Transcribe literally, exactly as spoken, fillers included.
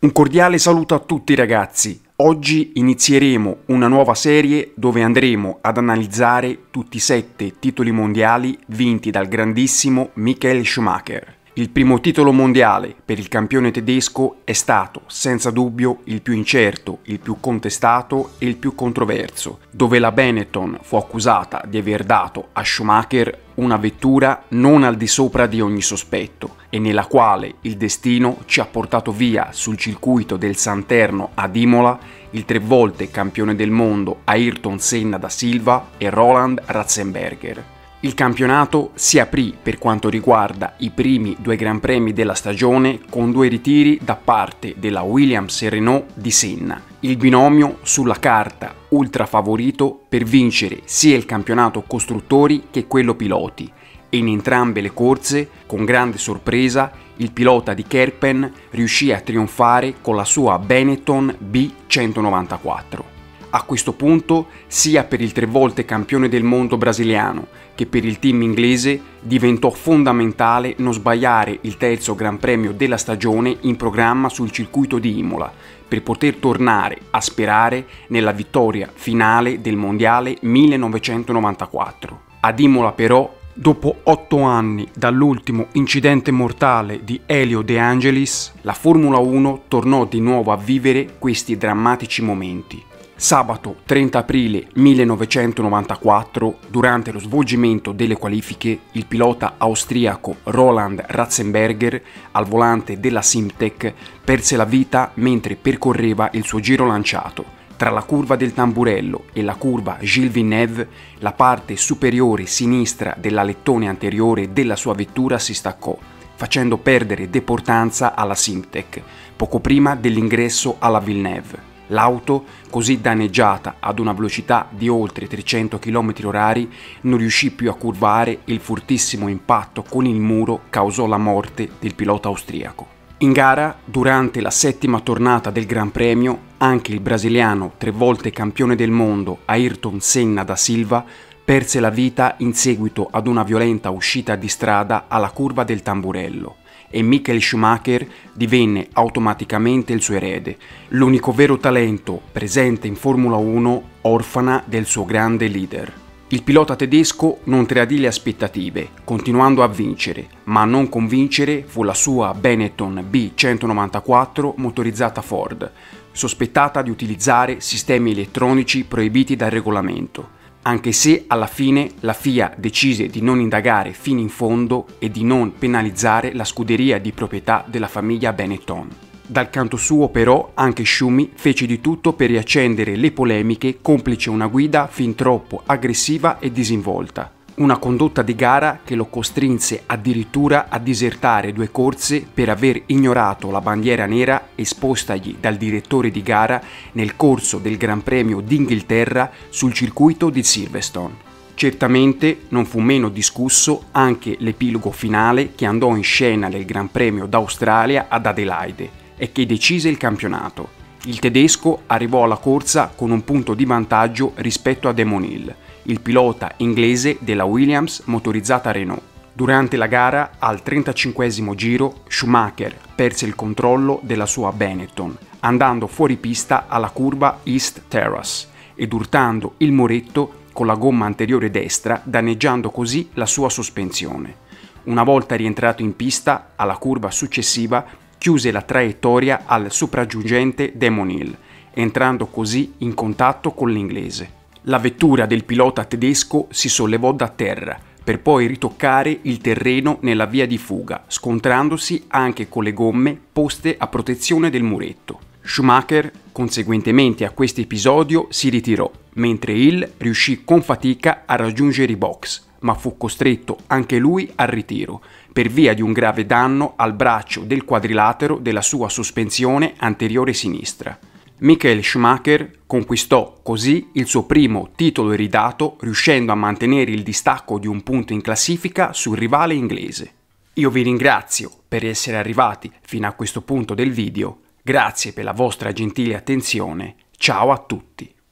Un cordiale saluto a tutti ragazzi, oggi inizieremo una nuova serie dove andremo ad analizzare tutti i sette titoli mondiali vinti dal grandissimo Michael Schumacher. Il primo titolo mondiale per il campione tedesco è stato, senza dubbio, il più incerto, il più contestato e il più controverso, dove la Benetton fu accusata di aver dato a Schumacher una vettura non al di sopra di ogni sospetto e nella quale il destino ci ha portato via sul circuito del Santerno ad Imola il tre volte campione del mondo Ayrton Senna da Silva e Roland Ratzenberger. Il campionato si aprì per quanto riguarda i primi due Gran Premi della stagione con due ritiri da parte della Williams e Renault di Senna, il binomio sulla carta ultra favorito per vincere sia il campionato costruttori che quello piloti, e in entrambe le corse, con grande sorpresa, il pilota di Kerpen riuscì a trionfare con la sua Benetton B centonovantaquattro. A questo punto, sia per il tre volte campione del mondo brasiliano che per il team inglese, diventò fondamentale non sbagliare il terzo Gran Premio della stagione in programma sul circuito di Imola, per poter tornare a sperare nella vittoria finale del Mondiale millenovecentonovantaquattro. Ad Imola però, dopo otto anni dall'ultimo incidente mortale di Elio De Angelis, la Formula uno tornò di nuovo a vivere questi drammatici momenti. Sabato trenta aprile millenovecentonovantaquattro, durante lo svolgimento delle qualifiche, il pilota austriaco Roland Ratzenberger, al volante della Simtek, perse la vita mentre percorreva il suo giro lanciato. Tra la curva del Tamburello e la curva Gilles Villeneuve, la parte superiore sinistra dell'alettone anteriore della sua vettura si staccò, facendo perdere deportanza alla Simtek, poco prima dell'ingresso alla Villeneuve. L'auto, così danneggiata ad una velocità di oltre trecento chilometri orari, non riuscì più a curvare e il fortissimo impatto con il muro causò la morte del pilota austriaco. In gara, durante la settima tornata del Gran Premio, anche il brasiliano tre volte campione del mondo Ayrton Senna da Silva perse la vita in seguito ad una violenta uscita di strada alla curva del Tamburello, e Michael Schumacher divenne automaticamente il suo erede, l'unico vero talento presente in Formula uno orfana del suo grande leader. Il pilota tedesco non tradì le aspettative, continuando a vincere, ma a non convincere fu la sua Benetton B centonovantaquattro motorizzata Ford, sospettata di utilizzare sistemi elettronici proibiti dal regolamento, anche se alla fine la F I A decise di non indagare fino in fondo e di non penalizzare la scuderia di proprietà della famiglia Benetton. Dal canto suo però anche Schumi fece di tutto per riaccendere le polemiche, complice una guida fin troppo aggressiva e disinvolta. Una condotta di gara che lo costrinse addirittura a disertare due corse per aver ignorato la bandiera nera espostagli dal direttore di gara nel corso del Gran Premio d'Inghilterra sul circuito di Silverstone. Certamente non fu meno discusso anche l'epilogo finale che andò in scena nel Gran Premio d'Australia ad Adelaide e che decise il campionato. Il tedesco arrivò alla corsa con un punto di vantaggio rispetto a Damon Hill, il pilota inglese della Williams motorizzata Renault. Durante la gara, al trentacinquesimo giro, Schumacher perse il controllo della sua Benetton, andando fuori pista alla curva East Terrace ed urtando il muretto con la gomma anteriore destra, danneggiando così la sua sospensione. Una volta rientrato in pista, alla curva successiva, chiuse la traiettoria al sopraggiungente Damon Hill, entrando così in contatto con l'inglese. La vettura del pilota tedesco si sollevò da terra, per poi ritoccare il terreno nella via di fuga, scontrandosi anche con le gomme poste a protezione del muretto. Schumacher, conseguentemente a questo episodio, si ritirò, mentre Hill riuscì con fatica a raggiungere i box, ma fu costretto anche lui al ritiro, per via di un grave danno al braccio del quadrilatero della sua sospensione anteriore sinistra. Michael Schumacher conquistò così il suo primo titolo iridato, riuscendo a mantenere il distacco di un punto in classifica sul rivale inglese. Io vi ringrazio per essere arrivati fino a questo punto del video, grazie per la vostra gentile attenzione, ciao a tutti!